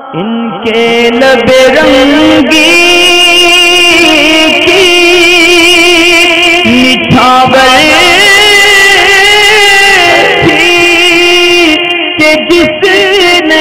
इनके लबे रंगी की निछावर थी कि जिसने।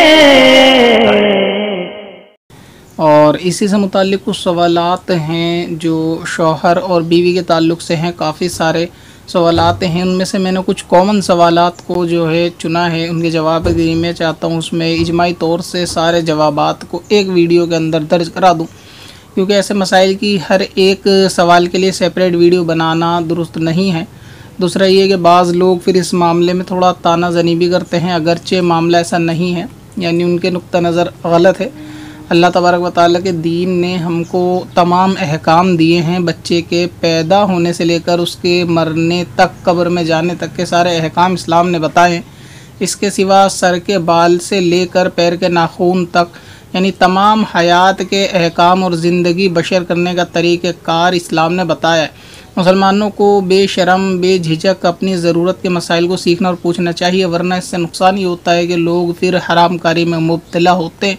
और इसी से मुताल्लिक़ कुछ सवालात हैं जो शौहर और बीवी के ताल्लुक़ से हैं। काफ़ी सारे सवालात हैं, उनमें से मैंने कुछ कॉमन सवालात को जो है चुना है, उनके जवाब देने मैं चाहता हूँ उसमें इजमाई तौर से सारे जवाबात को एक वीडियो के अंदर दर्ज करा दूँ, क्योंकि ऐसे मसाइल की हर एक सवाल के लिए सेपरेट वीडियो बनाना दुरुस्त नहीं है। दूसरा ये कि बाज़ लोग फिर इस मामले में थोड़ा तानाज़नी भी करते हैं, अगरचे मामला ऐसा नहीं है, यानी उनके नुक्ता नज़र गलत है। अल्लाह तबारक व तआला के दीन ने हमको तमाम अहकाम दिए हैं, बच्चे के पैदा होने से लेकर उसके मरने तक, कब्र में जाने तक के सारे अहकाम इस्लाम ने बताए हैं। इसके सिवा सर के बाल से लेकर पैर के नाखून तक, यानी तमाम हयात के अहकाम और ज़िंदगी बशर करने का तरीक़ेकार इस्लाम ने बताया है। मुसलमानों को बेशरम बेझिझक अपनी ज़रूरत के मसाइल को सीखना और पूछना चाहिए, वरना इससे नुकसान ये होता है कि लोग फिर हरामकारी में मुब्तला होते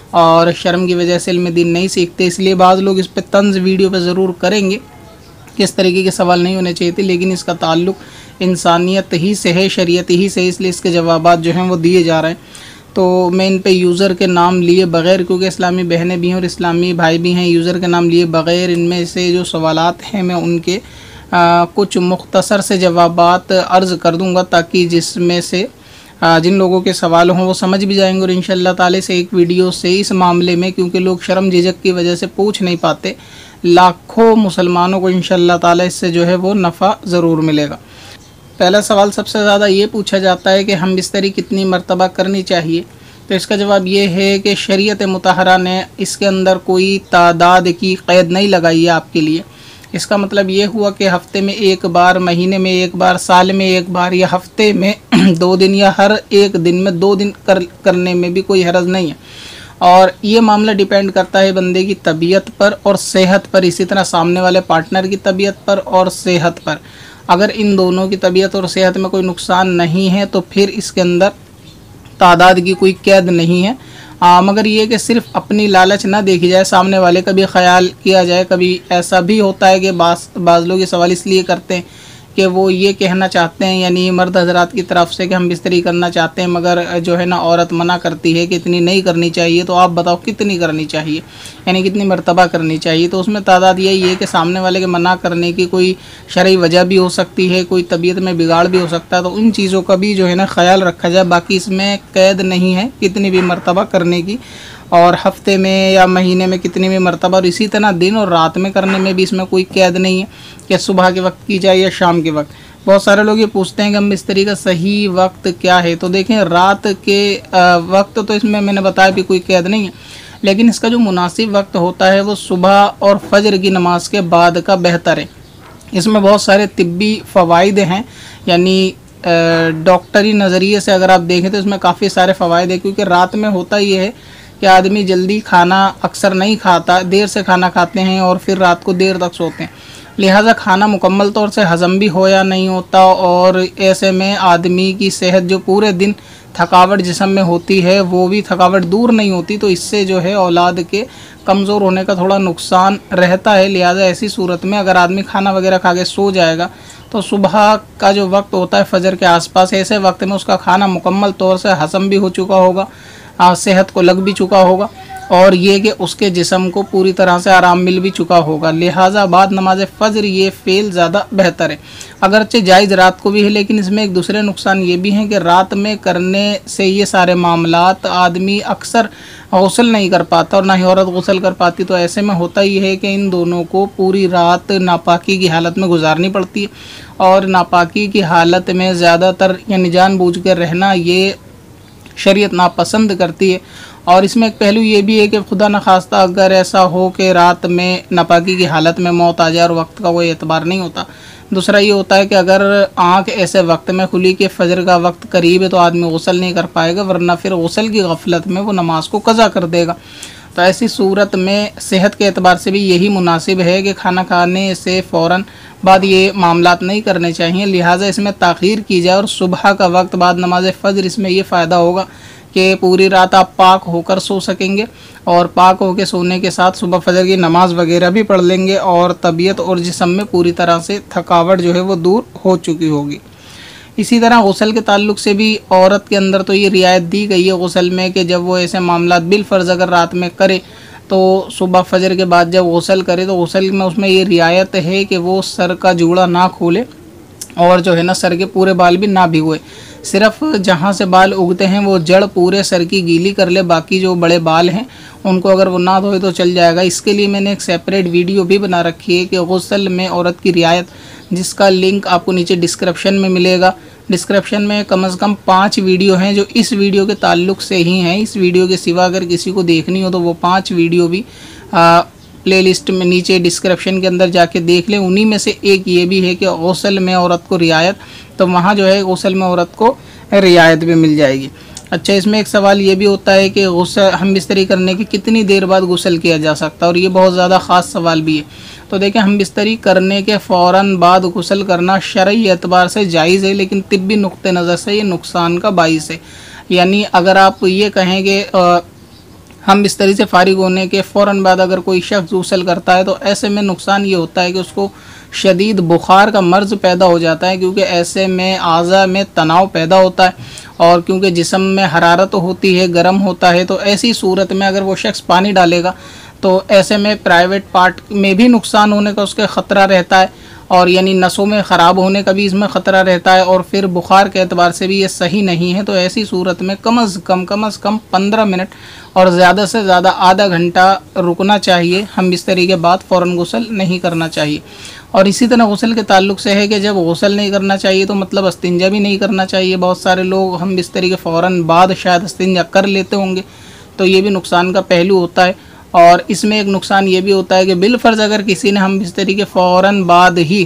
और शर्म की वजह से इल्म दीन नहीं सीखते। इसलिए बाज़ लोग इस पर तंज़ वीडियो पे ज़रूर करेंगे कि इस तरीके के सवाल नहीं होने चाहिए थे, लेकिन इसका ताल्लुक़ इंसानियत ही से है, शरीयत ही से, इसलिए इसके जवाबात जो हैं वो दिए जा रहे हैं। तो मैं इन पे यूज़र के नाम लिए बग़ैर, क्योंकि इस्लामी बहनें भी हैं और इस्लामी भाई भी हैं, यूज़र के नाम लिए बग़ैर इनमें से जो सवालात हैं मैं उनके कुछ मुख्तसर से जवाबात अर्ज़ कर दूँगा, ताकि जिसमें से जिन लोगों के सवाल हों वो समझ भी जाएंगे। और इंशाअल्लाह ताला से एक वीडियो से इस मामले में, क्योंकि लोग शर्म झिझक की वजह से पूछ नहीं पाते, लाखों मुसलमानों को इंशाअल्लाह ताला इससे जो है वो नफ़ा ज़रूर मिलेगा। पहला सवाल सबसे ज़्यादा ये पूछा जाता है कि हम बिस्तरी कितनी मरतबा करनी चाहिए। तो इसका जवाब ये है कि शरीयत मुतहरा ने इसके अंदर कोई तादाद की क़ैद नहीं लगाई है आपके लिए। इसका मतलब ये हुआ कि हफ़्ते में एक बार, महीने में एक बार, साल में एक बार, या हफ़्ते में 2 दिन, या हर एक दिन में 2 दिन करने में भी कोई हरज नहीं है। और ये मामला डिपेंड करता है बंदे की तबीयत पर और सेहत पर, इसी तरह सामने वाले पार्टनर की तबीयत पर और सेहत पर। अगर इन दोनों की तबीयत और सेहत में कोई नुकसान नहीं है तो फिर इसके अंदर तादाद की कोई कैद नहीं है। मगर ये कि सिर्फ अपनी लालच ना देखी जाए, सामने वाले का भी ख्याल किया जाए। कभी ऐसा भी होता है कि बाज़ लोग ये सवाल इसलिए करते हैं कि वो ये कहना चाहते हैं, यानी मर्द हजरात की तरफ से, कि हम बिस्तरी करना चाहते हैं मगर जो है ना औरत मना करती है कि इतनी नहीं करनी चाहिए। तो आप बताओ कितनी करनी चाहिए, यानी कितनी मरतबा करनी चाहिए। तो उसमें तादाद यही है कि सामने वाले के मना करने की कोई शरई वजह भी हो सकती है, कोई तबीयत में बिगाड़ भी हो सकता है, तो उन चीज़ों का भी जो है ना ख्याल रखा जाए। बाकी इसमें कैद नहीं है कितनी भी मरतबा करने की, और हफ्ते में या महीने में कितनी भी मरतबा, और इसी तरह दिन और रात में करने में भी इसमें कोई कैद नहीं है कि सुबह के वक्त की जाए या शाम के वक्त। बहुत सारे लोग ये पूछते हैं कि हम बिस्तरी का सही वक्त क्या है। तो देखें, रात के वक्त तो इसमें मैंने बताया भी कोई कैद नहीं है, लेकिन इसका जो मुनासिब वक्त होता है वो सुबह और फजर की नमाज के बाद का बेहतर है। इसमें बहुत सारे तिब्बी फ़वाइद हैं, यानी डॉक्टरी नज़रिए से अगर आप देखें तो इसमें काफ़ी सारे फ़वाइद हैं। क्योंकि रात में होता ये है कि आदमी जल्दी खाना अक्सर नहीं खाता, देर से खाना खाते हैं और फिर रात को देर तक सोते हैं, लिहाजा खाना मुकम्मल तौर से हज़म भी हो या नहीं होता, और ऐसे में आदमी की सेहत, जो पूरे दिन थकावट जिस्म में होती है, वो भी थकावट दूर नहीं होती। तो इससे जो है औलाद के कमज़ोर होने का थोड़ा नुकसान रहता है। लिहाजा ऐसी सूरत में अगर आदमी खाना वगैरह खा के सो जाएगा तो सुबह का जो वक्त होता है फजर के आसपास, ऐसे वक्त में उसका खाना मुकम्मल तौर से हज़म भी हो चुका होगा, सेहत को लग भी चुका होगा, और ये कि उसके जिस्म को पूरी तरह से आराम मिल भी चुका होगा। लिहाजा बाद नमाज फ़जर ये फ़ेल ज़्यादा बेहतर है। अगरचे जायज़ रात को भी है, लेकिन इसमें एक दूसरे नुकसान ये भी हैं कि रात में करने से ये सारे मामलात आदमी अक्सर गौसल नहीं कर पाता और ना ही औरत गौसल कर पाती। तो ऐसे में होता ही है कि इन दोनों को पूरी रात नापाकी की हालत में गुजारनी पड़ती है, और नापाकी की हालत में ज़्यादातर यानी जानबूझ कर रहना ये शरीयत नापसंद करती है। और इसमें एक पहलू ये भी है कि खुदा न खास्ता अगर ऐसा हो कि रात में नापाकी की हालत में मौत आ जाए और वक्त का कोई एतबार नहीं होता। दूसरा ये होता है कि अगर आँख ऐसे वक्त में खुली कि फ़जर का वक्त करीब है तो आदमी गुस्ल नहीं कर पाएगा, वरना फिर गुस्ल की गफलत में वो नमाज को कज़ा कर देगा। तो ऐसी सूरत में सेहत के एतबार से भी यही मुनासिब है कि खाना खाने से फ़ौरन बाद ये मामलात नहीं करने चाहिए। लिहाजा इसमें ताख़ीर की जाए और सुबह का वक्त बाद नमाज फ़जर, इसमें ये फ़ायदा होगा कि पूरी रात आप पाक होकर सो सकेंगे और पाक होकर सोने के साथ सुबह फजर की नमाज वगैरह भी पढ़ लेंगे और तबीयत और जिस्म में पूरी तरह से थकावट जो है वो दूर हो चुकी होगी। इसी तरह गुस्ल के ताल्लुक से भी औरत के अंदर तो ये रियायत दी गई है गुस्ल में कि जब वो ऐसे मामला बिलफर्ज अगर रात में करे तो सुबह फजर के बाद जब गुस्ल करे तो गुस्ल में उसमें ये रियायत है कि वो सर का जूड़ा ना खोले और जो है ना सर के पूरे बाल भी ना भिगोए, सिर्फ जहाँ से बाल उगते हैं वो जड़ पूरे सर की गीली कर ले, बाकी जो बड़े बाल हैं उनको अगर वो ना धोए तो चल जाएगा। इसके लिए मैंने एक सेपरेट वीडियो भी बना रखी है कि गुस्ल में औरत की रियायत, जिसका लिंक आपको नीचे डिस्क्रिप्शन में मिलेगा। डिस्क्रिप्शन में कम से कम 5 वीडियो हैं जो इस वीडियो के ताल्लुक से ही हैं। इस वीडियो के सिवा अगर किसी को देखनी हो तो वो 5 वीडियो भी प्लेलिस्ट में नीचे डिस्क्रिप्शन के अंदर जाके देख लें। उन्हीं में से एक ये भी है कि गुस्ल में औरत को रियायत, तो वहाँ जो है गुस्ल में औरत को रियायत भी मिल जाएगी। अच्छा, इसमें एक सवाल ये भी होता है कि गुस्ल हम बिस्तरी करने की कितनी देर बाद गुस्ल किया जा सकता है, और ये बहुत ज़्यादा ख़ास सवाल भी है। तो देखें, हम बिस्तरी करने के फ़ौरन बाद गुस्ल करना शरई एतबार से जायज़ है, लेकिन तिब्बी नुक्ते नज़र से ये नुकसान का बाइस है। यानी अगर आप ये कहें कि हम बिस्तरी से फारिग होने के फ़ौरन बाद अगर कोई शख्स गुस्ल करता है तो ऐसे में नुकसान ये होता है कि उसको शदीद बुखार का मर्ज़ पैदा हो जाता है, क्योंकि ऐसे में आज़ा में तनाव पैदा होता है और क्योंकि जिस्म में हरारत होती है, गर्म होता है, तो ऐसी सूरत में अगर वो शख्स पानी डालेगा तो ऐसे में प्राइवेट पार्ट में भी नुकसान होने का उसके ख़तरा रहता है, और यानी नसों में ख़राब होने का भी इसमें ख़तरा रहता है, और फिर बुखार के एतबार से भी ये सही नहीं है। तो ऐसी सूरत में कम से कम 15 मिनट और ज़्यादा से ज़्यादा आधा घंटा रुकना चाहिए। हम बिस्तरी के बाद फ़ौरन गुस्ल नहीं करना चाहिए। और इसी तरह गुस्ल के ताल्लुक से है कि जब गुस्ल नहीं करना चाहिए तो मतलब अस्तिंजा भी नहीं करना चाहिए। बहुत सारे लोग हम बिस्तरी के फ़ौरन बाद शायद अस्तिंजा कर लेते होंगे, तो ये भी नुकसान का पहलू होता है। और इसमें एक नुकसान ये भी होता है कि बिलफर्ज अगर किसी ने हम बिस्तरी के फ़ौरन बाद ही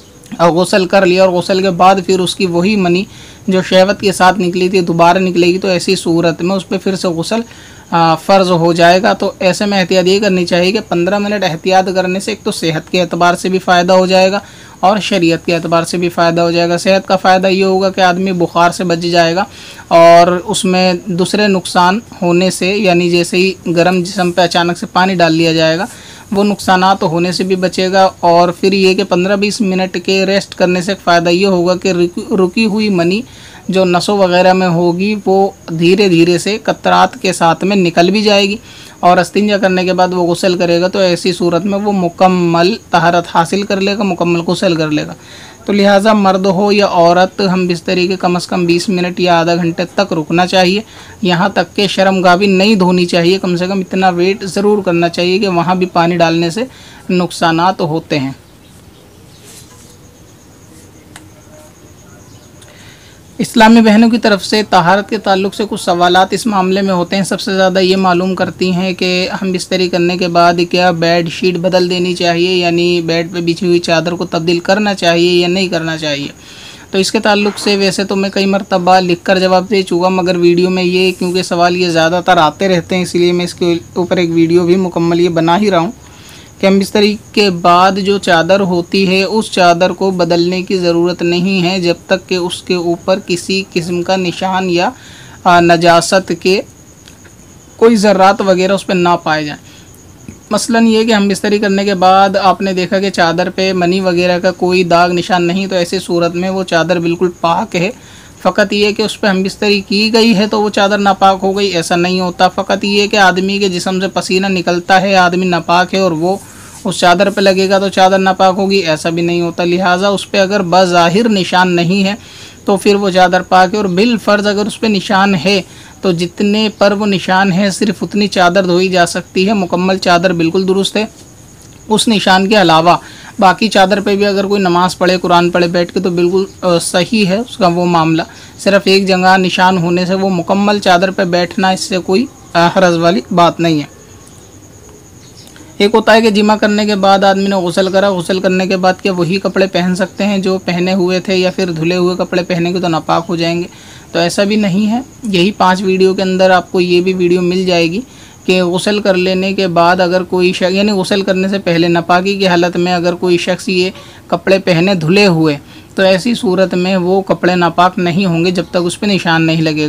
गुस्ल कर लिया और गुस्ल के बाद फिर उसकी वही मनी जो शहवत के साथ निकली थी दोबारा निकलेगी, तो ऐसी सूरत में उस पर फिर से गुस्ल फ़र्ज़ हो जाएगा। तो ऐसे में एहतियात ये करनी चाहिए कि 15 मिनट एहतियात करने से एक तो सेहत के एतबार से भी फ़ायदा हो जाएगा और शरीयत के एतबार से भी फ़ायदा हो जाएगा। सेहत का फ़ायदा ये होगा कि आदमी बुखार से बच जाएगा, और उसमें दूसरे नुकसान होने से, यानी जैसे ही गर्म जिस्म पे अचानक से पानी डाल लिया जाएगा, वो नुकसानात तो होने से भी बचेगा। और फिर ये कि 15-20 मिनट के रेस्ट करने से फ़ायदा ये होगा कि रुकी हुई मनी जो नसों वगैरह में होगी वो धीरे धीरे से कतरात के साथ में निकल भी जाएगी, और अस्तिंजा करने के बाद वो गुस्ल करेगा तो ऐसी सूरत में वो मुकम्मल तहारत हासिल कर लेगा, मुकम्मल गुस्ल कर लेगा। तो लिहाजा मर्द हो या औरत, हम बिस्तरी के कम से कम 20 मिनट या आधा घंटे तक रुकना चाहिए। यहाँ तक कि शर्मगाह भी नहीं धोनी चाहिए, कम से कम इतना वेट ज़रूर करना चाहिए कि वहाँ भी पानी डालने से नुकसानात होते हैं। इस्लामी बहनों की तरफ से तहारत के ताल्लुक से कुछ सवालात इस मामले में होते हैं। सबसे ज़्यादा ये मालूम करती हैं कि हम बिस्तरी करने के बाद क्या बेड शीट बदल देनी चाहिए, यानी बेड पे बिछी हुई चादर को तब्दील करना चाहिए या नहीं करना चाहिए। तो इसके ताल्लुक से वैसे तो मैं कई मरतबा लिख कर जवाब दे चुका, मगर वीडियो में ये क्योंकि सवाल ये ज़्यादातर आते रहते हैं, इसलिए मैं इसके ऊपर एक वीडियो भी मुकम्मल ये बना ही रहा हूँ कि हम बिस्तरी के बाद जो चादर होती है उस चादर को बदलने की ज़रूरत नहीं है जब तक कि उसके ऊपर किसी किस्म का निशान या नजासत के कोई ज़र्रात वगैरह उस पर ना पाए जाएं। मसलन ये कि हम बिस्तरी करने के बाद आपने देखा कि चादर पे मनी वगैरह का कोई दाग निशान नहीं, तो ऐसी सूरत में वो चादर बिल्कुल पाक है। फ़कत ये कि उस पर हम बिस्तरी की गई है तो वो चादर नापाक हो गई, ऐसा नहीं होता। फ़कत ये कि आदमी के जिस्म से पसीना निकलता है, आदमी नापाक है और वो उस चादर पे लगेगा तो चादर नापाक होगी, ऐसा भी नहीं होता। लिहाजा उस पर अगर बज़ाहिर निशान नहीं है तो फिर वो चादर पाक है, और बिल फ़र्ज़ अगर उस पर निशान है तो जितने पर वो निशान है सिर्फ उतनी चादर धोई जा सकती है। मुकम्मल चादर बिल्कुल दुरुस्त है। उस निशान के अलावा बाकी चादर पे भी अगर कोई नमाज़ पढ़े, कुरान पढ़े बैठ के तो बिल्कुल सही है उसका वो मामला। सिर्फ एक जगह निशान होने से वो मुकम्मल चादर पे बैठना, इससे कोई हरज वाली बात नहीं है। एक होता है कि जिमा करने के बाद आदमी ने गुस्ल करा, गुस्ल करने के बाद क्या वही कपड़े पहन सकते हैं जो पहने हुए थे, या फिर धुले हुए कपड़े पहनेंगे तो नापाक हो जाएंगे? तो ऐसा भी नहीं है। यही 5 वीडियो के अंदर आपको ये भी वीडियो मिल जाएगी कि गुस्ल कर लेने के बाद अगर कोई शख्स, यानी गुस्ल करने से पहले नापाकी की हालत में अगर कोई शख्स ये कपड़े पहने धुले हुए, तो ऐसी सूरत में वो कपड़े नापाक नहीं होंगे जब तक उस पर निशान नहीं लगेगा।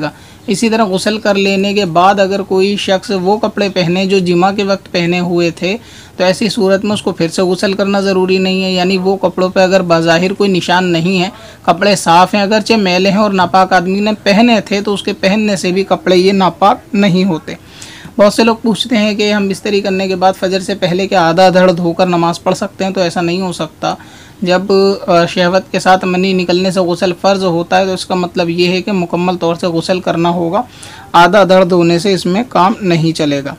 इसी तरह गुस्ल कर लेने के बाद अगर कोई शख्स वो कपड़े पहने जो जिमा के वक्त पहने हुए थे, तो ऐसी सूरत में उसको फिर से गुस्ल करना ज़रूरी नहीं है। यानी वो कपड़ों पे अगर बाज़ाहिर कोई निशान नहीं है, कपड़े साफ़ हैं, अगरचे मैले हैं और नापाक आदमी ने पहने थे, तो उसके पहनने से भी कपड़े ये नापाक नहीं होते। बहुत से लोग पूछते हैं कि हम बिस्तरी करने के बाद फजर से पहले क्या आधा धड़ धोकर नमाज़ पढ़ सकते हैं? तो ऐसा नहीं हो सकता। जब शहवत के साथ मनी निकलने से गुस्ल फ़र्ज़ होता है, तो इसका मतलब ये है कि मुकम्मल तौर से गुस्ल करना होगा। आधा धड़ धोने से इसमें काम नहीं चलेगा।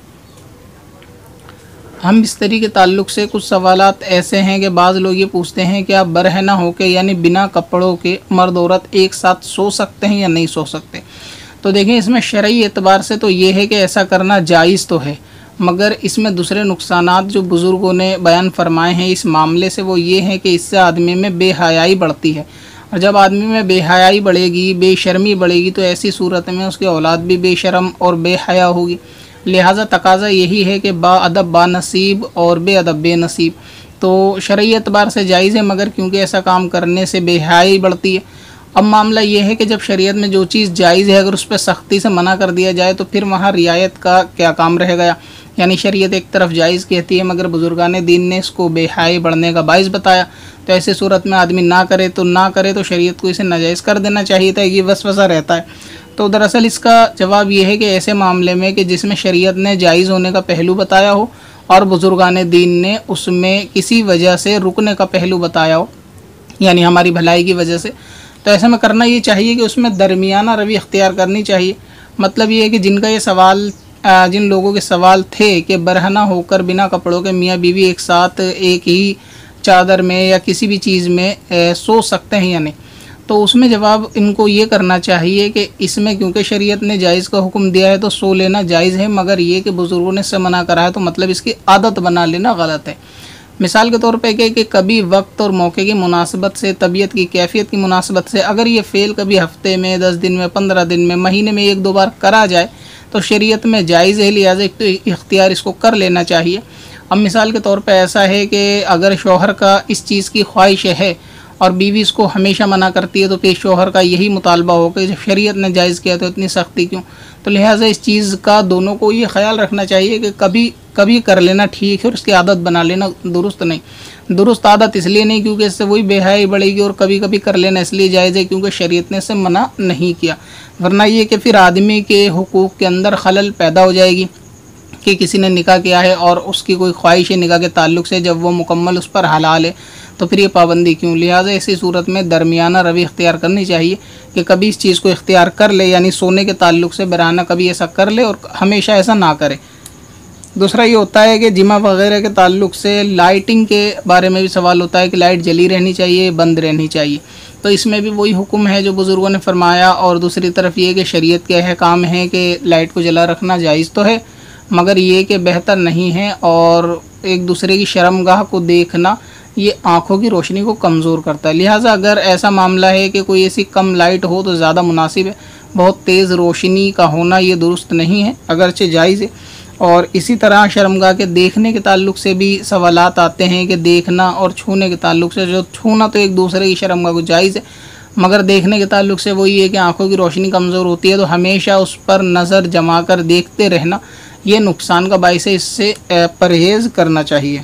हम बिस्तरी के ताल्लुक़ से कुछ सवालात ऐसे हैं कि बाज़ लोग ये पूछते हैं कि आप बरहना होकर यानी बिना कपड़ों के मर्द औरत एक साथ सो सकते हैं या नहीं सो सकते? तो देखें, इसमें शरई एतबार से तो ये है कि ऐसा करना जायज़ तो है, मगर इसमें दूसरे नुकसानात जो बुज़ुर्गों ने बयान फरमाए हैं इस मामले से, वो ये है कि इससे आदमी में बेहयाई बढ़ती है, और जब आदमी में बेहयाई बढ़ेगी, बेशर्मी बढ़ेगी, तो ऐसी सूरत में उसकी औलाद भी बेशरम और बेहया होगी। लिहाजा तकाज़ा यही है कि बाअदब बानसीब और बेअदब बेनसीब। तो शरई एतबार से जायज़ है, मगर क्योंकि ऐसा काम करने से बेहयाई बढ़ती है। अब मामला ये है कि जब शरीयत में जो चीज़ जायज़ है अगर उस पर सख्ती से मना कर दिया जाए, तो फिर वहाँ रियायत का क्या काम रह गया। यानी शरीयत एक तरफ जायज़ कहती है, मगर बुजुर्गान दीन ने इसको बेहयाई बढ़ने का बाइस बताया। तो ऐसे सूरत में आदमी ना करे तो शरीयत को इसे नाजायज़ कर देना चाहिए था। ये वसवसा रहता है। तो दरअसल इसका जवाब ये है कि ऐसे मामले में कि जिसमें शरीयत ने जायज़ होने का पहलू बताया हो और बुजुर्गान दीन ने उसमें किसी वजह से रुकने का पहलू बताया हो, यानी हमारी भलाई की वजह से, तो ऐसे में करना ये चाहिए कि उसमें दरमियाना रवि अख्तियार करनी चाहिए। मतलब ये है कि जिनका ये सवाल जिन लोगों के सवाल थे कि बरहना होकर बिना कपड़ों के मियाँ बीवी एक साथ एक ही चादर में या किसी भी चीज़ में सो सकते हैं या नहीं, तो उसमें जवाब इनको ये करना चाहिए कि इसमें क्योंकि शरीयत ने जायज़ का हुक्म दिया है तो सो लेना जायज़ है, मगर ये कि बुज़ुर्गों ने इससे मना करा है तो मतलब इसकी आदत बना लेना गलत है। मिसाल के तौर पे कि कभी वक्त और मौके की मुनासबत से, तबीयत की कैफियत की मुनासबत से अगर ये फ़ेल कभी हफ़्ते में, 10 दिन में, 15 दिन में, महीने में 1-2 बार करा जाए तो शरीयत में जायज़ है, लिहाजा एक तो इख्तियार इसको कर लेना चाहिए। अब मिसाल के तौर पे ऐसा है कि अगर शौहर का इस चीज़ की ख्वाहिश है और बीवी इसको हमेशा मना करती है, तो फिर शौहर का यही मुतालबा हो कि जब शरीयत ने जायज़ किया तो इतनी सख्ती क्यों। तो लिहाजा इस चीज़ का दोनों को ये ख्याल रखना चाहिए कि कभी कभी कर लेना ठीक है और उसकी आदत बना लेना दुरुस्त नहीं। दुरुस्त आदत इसलिए नहीं क्योंकि इससे वही बेहयाई बढ़ेगी, और कभी कभी कर लेना इसलिए जायज़ है क्योंकि शरीयत ने इससे मना नहीं किया। वरना ये कि फिर आदमी के हुकूक़ के अंदर खलल पैदा हो जाएगी कि किसी ने निकाह किया है और उसकी कोई ख्वाहिश है निकाह के ताल्लुक़ से, जब वो मुकम्मल उस पर हलाल है तो फिर ये पाबंदी क्यों। लिहाजा ऐसी सूरत में दरमियाना रवि इख्तियार करनी चाहिए कि कभी इस चीज़ को इख्तियार कर ले, यानी सोने के ताल्लुक़ से बराना कभी ऐसा कर ले और हमेशा ऐसा ना करे। दूसरा ये होता है कि जिमा वगैरह के ताल्लुक़ से लाइटिंग के बारे में भी सवाल होता है कि लाइट जली रहनी चाहिए, बंद रहनी चाहिए। तो इसमें भी वही हुक्म है जो बुज़ुर्गों ने फरमाया, और दूसरी तरफ ये कि शरीयत के अहकाम है कि लाइट को जला रखना जायज़ तो है, मगर ये कि बेहतर नहीं है, और एक दूसरे की शर्मगाह को देखना ये आँखों की रोशनी को कमज़ोर करता है। लिहाजा अगर ऐसा मामला है कि कोई ऐसी कम लाइट हो तो ज़्यादा मुनासिब है। बहुत तेज़ रोशनी का होना ये दुरुस्त नहीं है, अगरचे जायज़ है। और इसी तरह शर्मगाह के देखने के ताल्लुक़ से भी सवालात आते हैं कि देखना और छूने के ताल्लुक़ से, जो छूना तो एक दूसरे की शर्मगाह को जायज़ है, मगर देखने के ताल्लुक़ से वही है कि आँखों की रोशनी कमज़ोर होती है, तो हमेशा उस पर नज़र जमा कर देखते रहना ये नुकसान का बाइस है, इससे परहेज़ करना चाहिए।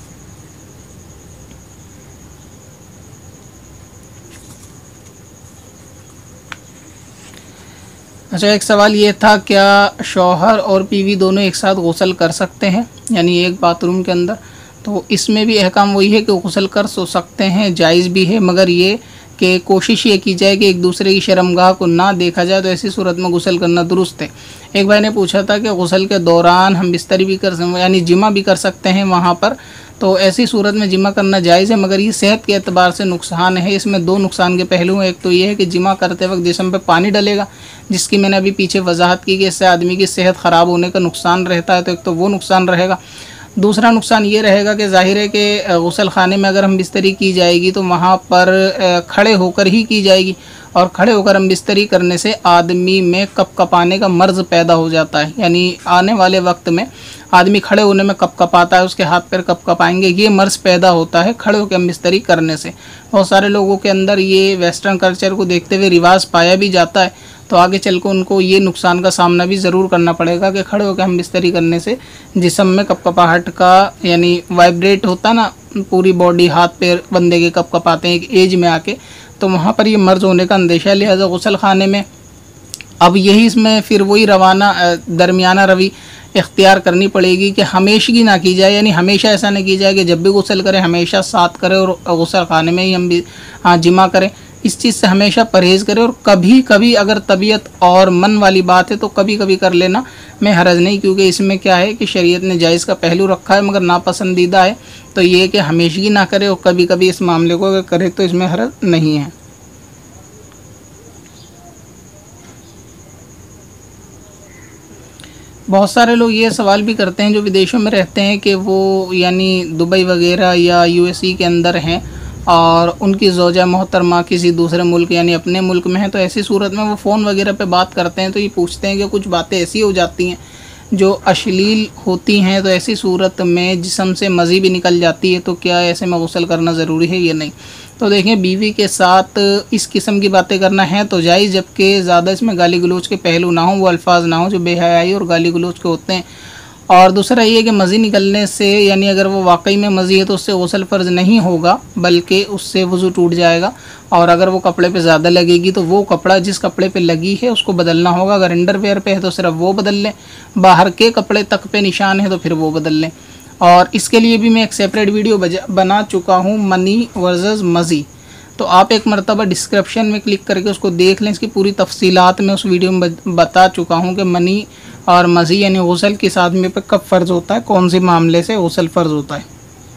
अच्छा, एक सवाल ये था, क्या शौहर और बीवी दोनों एक साथ गुस्ल कर सकते हैं, यानी एक बाथरूम के अंदर? तो इसमें भी अहकाम वही है कि गुस्ल कर सो सकते हैं, जायज़ भी है, मगर ये कि कोशिश ये की जाए कि एक दूसरे की शर्मगाह को ना देखा जाए, तो ऐसी सूरत में गुस्ल करना दुरुस्त है। एक भाई ने पूछा था कि गुस्ल के दौरान हम बिस्तरी भी कर यानी जिमा भी कर सकते हैं वहाँ पर, तो ऐसी सूरत में जिमा करना जायज़ है, मगर ये सेहत के एतबार से नुकसान है। इसमें 2 नुकसान के पहलू हैं। एक तो ये है कि जिमा करते वक्त जिस्म पे पानी डलेगा, जिसकी मैंने अभी पीछे वजाहत की कि इससे आदमी की सेहत ख़राब होने का नुकसान रहता है, तो एक तो वो नुकसान रहेगा। दूसरा नुकसान ये रहेगा कि ज़ाहिर है कि गुस्ल खाने में अगर हम बिस्तरी की जाएगी तो वहाँ पर खड़े होकर ही की जाएगी, और खड़े होकर हम बिस्तरी करने से आदमी में कपकपाने का मर्ज़ पैदा हो जाता है, यानी आने वाले वक्त में आदमी खड़े होने में कपकपाता है, उसके हाथ पैर कपकपाएंगे, ये मर्ज़ पैदा होता है खड़े होकर हम बिस्तरी करने से। बहुत सारे लोगों के अंदर ये वेस्टर्न कल्चर को देखते हुए रिवाज पाया भी जाता है, तो आगे चल कर उनको ये नुकसान का सामना भी ज़रूर करना पड़ेगा कि खड़े होकर हम बिस्तरी करने से जिस्म में कपकपाहट का यानी वाइब्रेट होता ना, पूरी बॉडी हाथ पैर बंदे के कपकपाते हैं एक एज में आके, तो वहाँ पर ये मर्ज होने का अंदेशा। लिहाजा गुस्ल खाने में अब यही इसमें फिर वही दरमियाना रवि इख्तियार करनी पड़ेगी कि हमेशगी ना की जाए, यानी हमेशा ऐसा नहीं की जाए कि जब भी गुस्ल करें हमेशा साथ करें और गुस्ल खाने में ही हम भी जिमा करें। इस चीज़ से हमेशा परहेज़ करें और कभी कभी अगर तबीयत और मन वाली बात है तो कभी कभी कर लेना में हरज नहीं, क्योंकि इसमें क्या है कि शरीयत ने जायज़ का पहलू रखा है, मगर नापसंदीदा है तो ये कि हमेशगी ना करे और कभी कभी इस मामले को अगर करे तो इसमें हरज नहीं है। बहुत सारे लोग ये सवाल भी करते हैं जो विदेशों में रहते हैं कि वो यानी दुबई वगैरह या यूएसई के अंदर हैं और उनकी ज़ौजा मोहतरमा किसी दूसरे मुल्क यानी अपने मुल्क में है, तो ऐसी सूरत में वो फ़ोन वगैरह पे बात करते हैं तो ये पूछते हैं कि कुछ बातें ऐसी हो जाती हैं जो अश्लील होती हैं, तो ऐसी सूरत में जिस्म से मज़ी भी निकल जाती है, तो क्या ऐसे में गुस्ल करना ज़रूरी है या नहीं। तो देखें, बीवी के साथ इस किस्म की बातें करना है तो जायज़, जबकि ज़्यादा इसमें गाली गलोच के पहलू ना हों, वो अल्फाज ना हों जो बेहयाई और गाली गलोच के होते हैं। और दूसरा ये कि मज़ी निकलने से यानी अगर वो वाकई में मज़ी है तो उससे गुस्ल फ़र्ज़ नहीं होगा, बल्कि उससे वज़ू टूट जाएगा। और अगर वो कपड़े पे ज़्यादा लगेगी तो वो कपड़ा जिस कपड़े पे लगी है उसको बदलना होगा। अगर अंडरवेयर पे है तो सिर्फ वो बदल लें, बाहर के कपड़े तक पे निशान है तो फिर वो बदल लें। और इसके लिए भी मैं एक सेपरेट वीडियो बना चुका हूँ, मनी वर्सेस मज़ी, तो आप एक मरतबा डिस्क्रिप्शन में क्लिक करके उसको देख लें। इसकी पूरी तफसीलात में उस वीडियो में बता चुका हूँ कि मनी और मज़ी यानी गुस्ल किस आदमी पर कब फ़र्ज़ होता है, कौन से मामले से गुस्ल फ़र्ज़ होता है।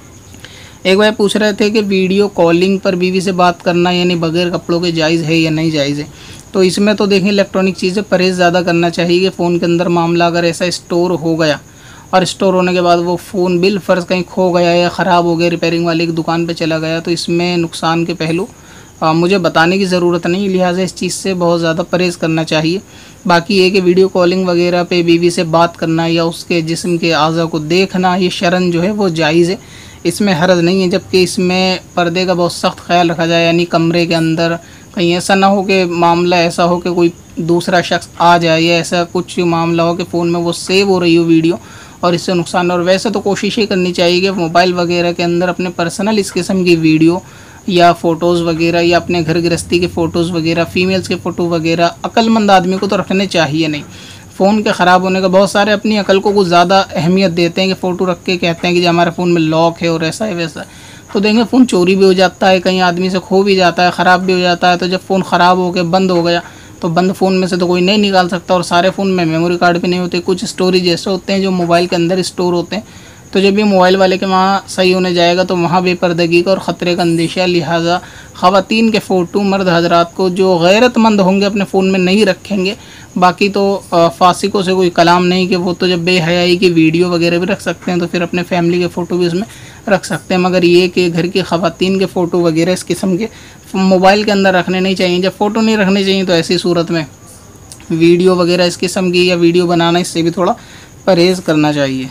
एक भाई पूछ रहे थे कि वीडियो कॉलिंग पर बीवी से बात करना यानी बग़ैर कपड़ों के जायज़ है या नहीं जायज़ है। तो इसमें तो देखें, इलेक्ट्रॉनिक चीज़ें परहेज़ ज़्यादा करना चाहिए कि फ़ोन के अंदर मामला अगर ऐसा स्टोर हो गया और स्टोर होने के बाद वो फ़ोन बिल फ़र्ज़ कहीं खो गया या ख़राब हो गया, रिपेयरिंग वाले की दुकान पे चला गया, तो इसमें नुकसान के पहलू मुझे बताने की ज़रूरत नहीं, लिहाजा इस चीज़ से बहुत ज़्यादा परहेज़ करना चाहिए। बाकी ये कि वीडियो कॉलिंग वगैरह पे बीवी से बात करना या उसके जिस्म के आज़ा को देखना, ये शरन जो है वो जायज़ है, इसमें हरज नहीं है। जबकि इसमें पर्दे का बहुत सख्त ख्याल रखा जाए, यानी कमरे के अंदर कहीं ऐसा ना हो कि मामला ऐसा हो कि कोई दूसरा शख्स आ जाए या ऐसा कुछ मामला हो कि फ़ोन में वो सेव हो रही हो वीडियो और इससे नुकसान। और वैसे तो कोशिश ही करनी चाहिए कि मोबाइल वगैरह के अंदर अपने पर्सनल इस किस्म की वीडियो या फ़ोटोज़ वगैरह या अपने घर गृहस्थी के फ़ोटोज़ वगैरह, फ़ीमेल्स के फ़ोटो वगैरह अक्लमंद आदमी को तो रखने चाहिए नहीं। फ़ोन के ख़राब होने का बहुत सारे अपनी अकल को कुछ ज़्यादा अहमियत देते हैं कि फ़ोटो रख के कहते हैं कि जो हमारे फ़ोन में लॉक है और ऐसा है वैसा है, तो देखेंगे फ़ोन चोरी भी हो जाता है, कहीं आदमी से खो भी जाता है, ख़राब भी हो जाता है। तो जब फ़ोन ख़राब हो गया, बंद हो गया, तो बंद फ़ोन में से तो कोई नहीं निकाल सकता और सारे फ़ोन में मेमोरी कार्ड भी नहीं होते, कुछ स्टोरेज ऐसे होते हैं जो मोबाइल के अंदर स्टोर होते हैं। तो जब ये मोबाइल वाले के वहाँ सही होने जाएगा तो वहाँ बेपर्दगी का और ख़तरे का अंदेशा, लिहाजा ख़वातीन के फ़ोटो मर्द हजरात को जो गैरतमंद होंगे अपने फ़ोन में नहीं रखेंगे। बाकी तो फासिकों से कोई कलाम नहीं कि वो तो जब बेहयाई की वीडियो वगैरह भी रख सकते हैं तो फिर अपने फैमिली के फ़ोटो भी उसमें रख सकते हैं, मगर ये कि घर की ख़वातीन के फ़ोटो वगैरह इस किस्म के मोबाइल के अंदर रखने नहीं चाहिए। जब फ़ोटो नहीं रखने चाहिए तो ऐसी सूरत में वीडियो वगैरह इस किस्म की या वीडियो बनाना, इससे भी थोड़ा परहेज़ करना चाहिए।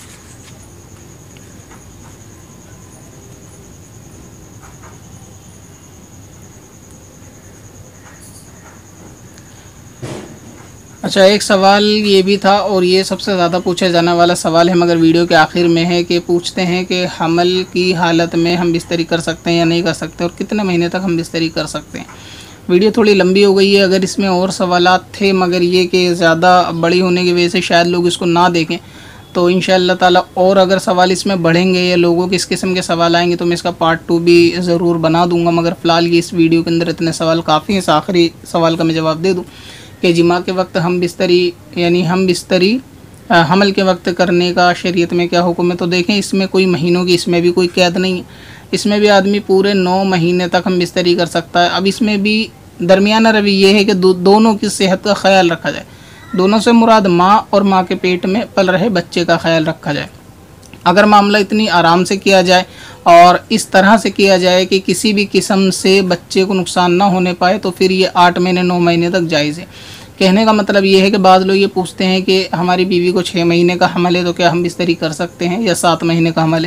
अच्छा, एक सवाल ये भी था और ये सबसे ज़्यादा पूछा जाने वाला सवाल है, मगर वीडियो के आखिर में है कि पूछते हैं कि हमल की हालत में हम बिस्तरी कर सकते हैं या नहीं कर सकते और कितने महीने तक हम बिस्तरी कर सकते हैं। वीडियो थोड़ी लंबी हो गई है, अगर इसमें और सवालात थे मगर ये कि ज़्यादा बड़ी होने की वजह से शायद लोग इसको ना देखें, तो इंशाअल्लाह ताला और अगर सवाल इसमें बढ़ेंगे या लोगों के इस किस्म के सवाल आएंगे तो मैं इसका पार्ट 2 भी ज़रूर बना दूँगा। मगर फ़िलहाल ये इस वीडियो के अंदर इतने सवाल काफ़ी हैं। इस आखिरी सवाल का मैं जवाब दे दूँ कि जिमा के वक्त हम बिस्तरी यानी हम बिस्तरी हमल के वक्त करने का शरीयत में क्या हुक्म है। तो देखें, इसमें कोई महीनों की इसमें भी कोई कैद नहीं है, इसमें भी आदमी पूरे 9 महीने तक हम बिस्तरी कर सकता है। अब इसमें भी दरमियाना रवि ये है कि दोनों की सेहत का ख्याल रखा जाए, दोनों से मुराद माँ और माँ के पेट में पल रहे बच्चे का ख्याल रखा जाए। अगर मामला इतनी आराम से किया जाए और इस तरह से किया जाए कि किसी भी किस्म से बच्चे को नुकसान ना होने पाए तो फिर ये 8 महीने 9 महीने तक जायज़ है। कहने का मतलब ये है कि बाद लोग ये पूछते हैं कि हमारी बीवी को 6 महीने का हमल है तो क्या हम बिस्तरी कर सकते हैं या 7 महीने का हमल है।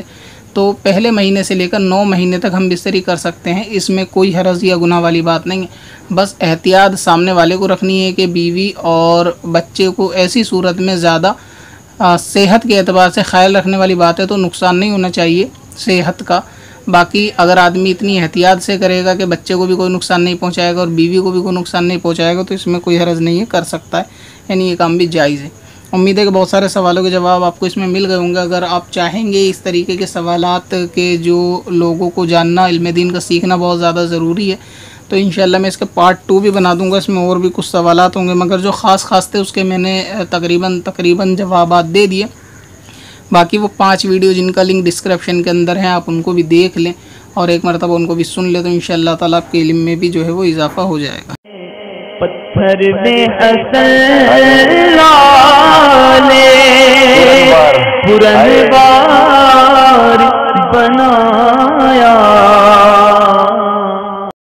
तो पहले महीने से लेकर 9 महीने तक हम बिस्तरी कर सकते हैं। इसमें कोई हरज या गुनाह वाली बात नहीं है। बस एहतियात सामने वाले को रखनी है कि बीवी और बच्चे को ऐसी सूरत में ज़्यादा सेहत के एतबार से ख्याल रखने वाली बात है, तो नुकसान नहीं होना चाहिए सेहत का। बाकी अगर आदमी इतनी एहतियात से करेगा कि बच्चे को भी कोई नुकसान नहीं पहुंचाएगा और बीवी को भी कोई नुकसान नहीं पहुंचाएगा, तो इसमें कोई हरज नहीं है, कर सकता है, यानी ये काम भी जायज़ है। उम्मीद है कि बहुत सारे सवालों के जवाब आपको इसमें मिल गए होंगे। अगर आप चाहेंगे इस तरीके के सवालात के जो लोगों को जानना, इल्म दीन का सीखना बहुत ज़्यादा ज़रूरी है, तो इंशाल्लाह मैं इसके पार्ट 2 भी बना दूंगा। इसमें और भी कुछ सवालात होंगे, मगर जो ख़ास थे उसके मैंने तकरीबन जवाबात दे दिए। बाकी वो 5 वीडियो जिनका लिंक डिस्क्रिप्शन के अंदर है, आप उनको भी देख लें और एक मरतबा उनको भी सुन लें, तो इंशाअल्लाह ताला आपके इल्म में भी जो है वो इजाफ़ा हो जाएगा। पत्थर में हसन लाले पुरनवार बनाया।